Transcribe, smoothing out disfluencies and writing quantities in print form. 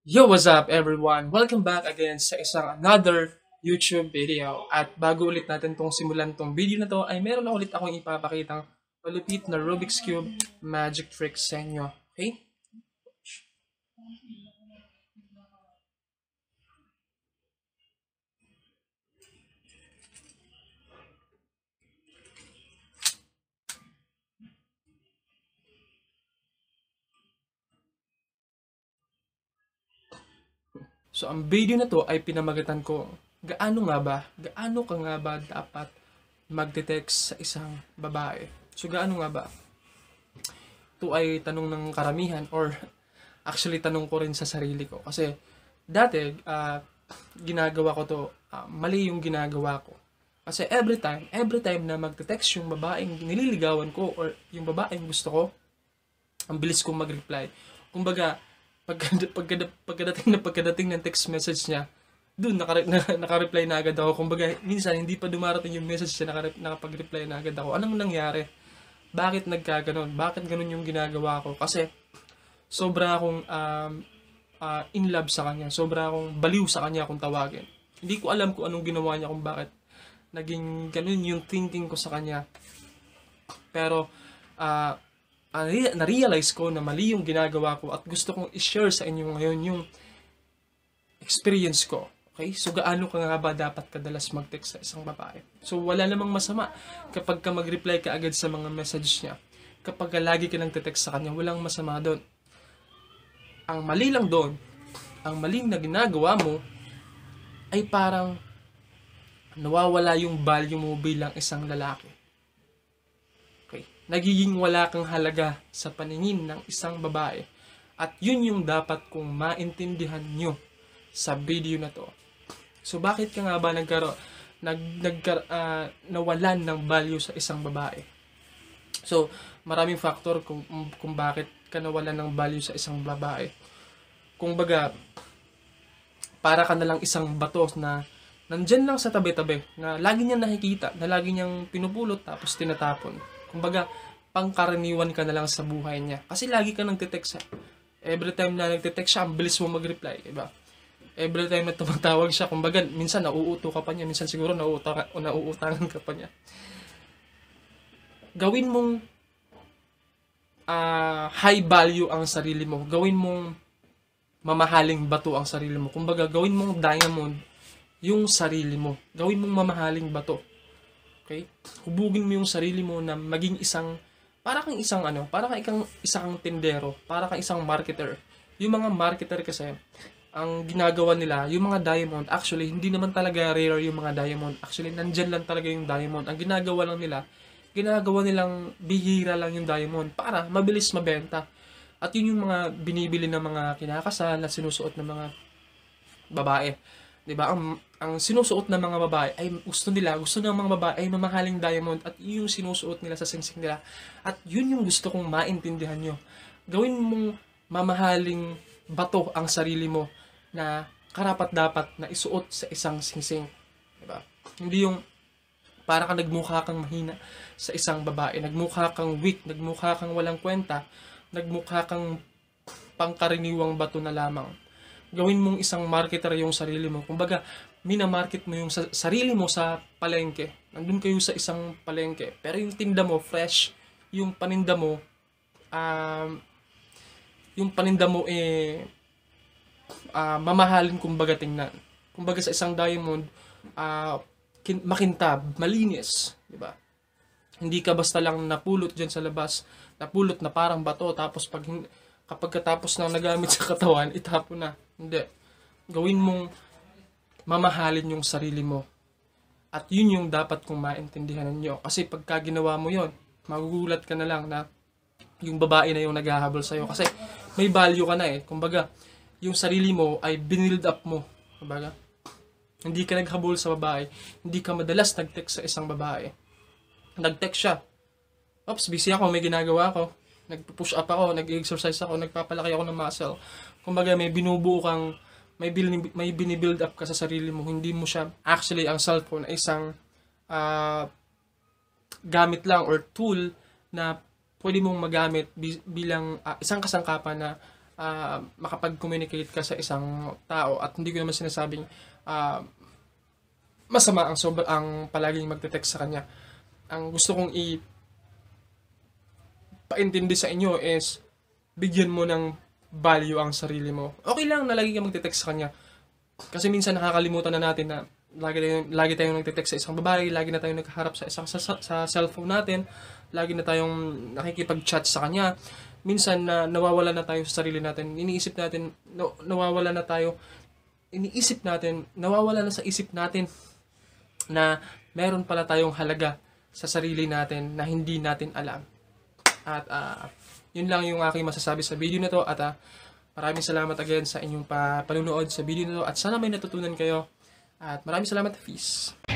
Yo, what's up everyone? Welcome back again sa isang another YouTube video. At bago ulit natin tong simulan tong video na to, ay meron na ulit akong ipapakitang malupit na Rubik's Cube magic trick sa inyo. Okay? So, ang video na to ay pinamagatan ko, gaano ka nga ba dapat magte-text sa isang babae? So, gaano nga ba? Ito ay tanong ng karamihan or actually tanong ko rin sa sarili ko. Kasi dati, ginagawa ko to, mali yung ginagawa ko. Kasi every time na magte-text yung babaeng nililigawan ko or yung babaeng gusto ko, ang bilis kong mag-reply. Kumbaga, pagkadating ng text message niya, doon naka-reply na agad ako. Kumbaga, minsan hindi pa dumarating yung message niya, nakapag-reply na agad ako. Anong nangyari? Bakit nagkaganon? Bakit ganon yung ginagawa ko? Kasi sobra akong in love sa kanya. Sobra akong baliw sa kanya kung tawagin. Hindi ko alam kung anong ginawa niya, kung bakit naging ganun yung thinking ko sa kanya. Pero na-realize ko na mali yung ginagawa ko at gusto kong i-share sa inyo ngayon yung experience ko. Okay? So, gaano ka nga ba dapat kadalas mag-text sa isang babae? So, wala namang masama kapag ka mag-reply ka agad sa mga message niya. Kapag ka lagi ka nang te-text sa kanya, walang masama doon. Ang mali lang doon, ang maling na ginagawa mo ay parang nawawala yung value mo bilang isang lalaki. Okay. Nagiging wala kang halaga sa paningin ng isang babae. At yun yung dapat kong maintindihan nyo sa video na to. So bakit ka nga ba nawalan ng value sa isang babae? So maraming factor kung bakit ka nawalan ng value sa isang babae. Kung baga, para ka na lang isang bato na nandyan lang sa tabi-tabi, na lagi niyang nakikita, na lagi niyang pinupulot tapos tinatapon. Kumbaga, pangkaraniwan ka na lang sa buhay niya. Kasi lagi ka nang te-text siya. Every time na nagte-text siya, ang bilis mo mag-reply, diba? Every time na tumatawag siya, kumbaga, minsan nauuto ka pa niya, minsan siguro nauutangan ka pa niya. Gawin mong high value ang sarili mo. Gawin mong mamahaling bato ang sarili mo. Kumbaga, gawin mong diamond yung sarili mo. Gawin mong mamahaling bato. Okay? Hubugin mo yung sarili mo na maging para kang isang tindero, para kang isang marketer. Yung mga marketer kasi, ang ginagawa nila, yung mga diamond, actually, hindi naman talaga rare yung mga diamond. Actually, nandyan lang talaga yung diamond. Ang ginagawa nilang bihira lang yung diamond para mabilis mabenta. At yun yung mga binibili ng mga kinakasal na sinusuot ng mga babae. 'Di ba? Ang sinusuot ng mga babae ay gusto ng mga babae ay mamahaling diamond at yun yung sinusuot nila sa singsing nila. At yun yung gusto kong maintindihan nyo. Gawin mong mamahaling bato ang sarili mo na karapat-dapat na isuot sa isang singsing. 'Di ba? Hindi yung para ka nagmukha kang mahina sa isang babae, nagmukha kang weak, nagmukha kang walang kwenta, nagmukha kang pangkaraniwang bato na lamang. Gawin mong isang marketer yung sarili mo. Kumbaga, minamarket mo yung sarili mo sa palengke. Nandun kayo sa isang palengke. Pero yung tinda mo, fresh. Yung paninda mo, mamahalin kumbaga tingnan. Kumbaga sa isang diamond, makintab, malinis. Diba? Hindi ka basta lang napulot dyan sa labas, napulot na parang bato, tapos kapag katapos na nagamit sa katawan, itapon na. Hindi. Gawin mong mamahalin yung sarili mo. At yun yung dapat kong maintindihan ninyo. Kasi pagka ginawa mo yun, magugulat ka na lang na yung babae na yung naghahabol sa'yo. Kasi may value ka na eh. Kumbaga, yung sarili mo ay binild up mo. Kumbaga, hindi ka naghabol sa babae. Hindi ka madalas nag-text sa isang babae. Nag-text siya. Oops, busy ako, may ginagawa ako. Nagpo-push up ako, nag-exercise ako, nagpapalaki ako ng muscle. Kumbaga may binubuo kang, may binibuild up ka sa sarili mo. Hindi mo siya, actually ang cellphone ay isang gamit lang or tool na pwede mong magamit bilang isang kasangkapan na makapag-communicate ka sa isang tao, at hindi ko naman sinasabing masama ang palaging magte-text sa kanya. Ang gusto kong paintindi sa inyo is bigyan mo ng value ang sarili mo. Okay lang na lagi ka magte-text sa kanya. Kasi minsan nakakalimutan na natin na lagi tayong nagte-text sa isang babae, lagi na tayong naghaharap sa cellphone natin, lagi na tayong nakikipag-chat sa kanya. Minsan nawawala na tayo sa sarili natin. Iniisip natin, nawawala na sa isip natin na meron pala tayong halaga sa sarili natin na hindi natin alam. At yun lang yung aking masasabi sa video na to, at maraming salamat again sa inyong panunood sa video na to, at sana may natutunan kayo, at maraming salamat, Fis.